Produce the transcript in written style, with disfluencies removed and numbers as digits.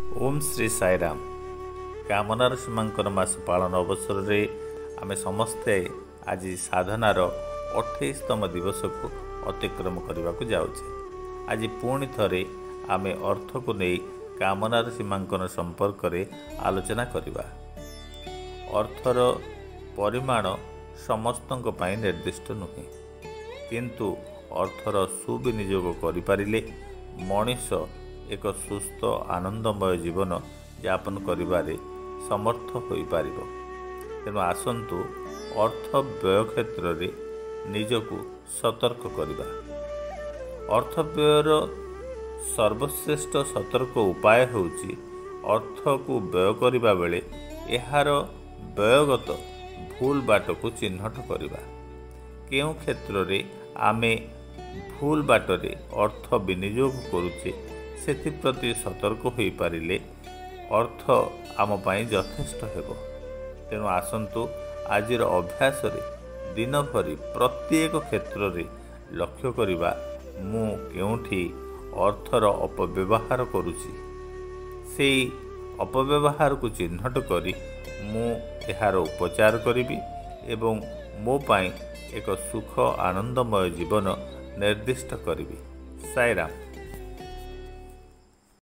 ओम श्री साईराम। कामनार सीमांकन मास पालन अवसर रे आमे समस्ते आज साधनार 28तम दिवस को अतिक्रम करने को जाऊे। आज पुणी थरे आमे अर्थ को नहीं कामनार सीमांकन संपर्क में आलोचना करवा। अर्थर परिमाण समस्त निर्दिष्ट नुहे, किंतु अर्थर सुविनियोग करिपारिले मनीष एक सुस्थ आनंदमय जीवन यापन करिबारे समर्थ होई पारिबो। तेणु आसंतु अर्थ व्यय क्षेत्र में निजकु सतर्क करिबा। अर्थ व्ययर सर्वश्रेष्ठ सतर्क उपाय होउची अर्थ को व्यय करिबा बेले एहार व्ययगत भूल बाट को चिन्हट करिबा। केउ क्षेत्र रे आमे भूल बाटरे अर्थ विनियोग करुचे सेप्रति सतर्क हो पारिले अर्थ आम पाई यथेष्ट हेबो। तेणु आसंतु आजिर अभ्यास रे दिन भरी प्रत्येक क्षेत्र रे लक्ष्य करिबा मु केउठी अर्थर अपव्यवहार करुची, सेई अपव्यवहार को चिन्हट करी मु एहार उपचार करिबी एवं मो पाई एक सुख आनंदमय जीवन निर्दिष्ट करिबी। साईराम।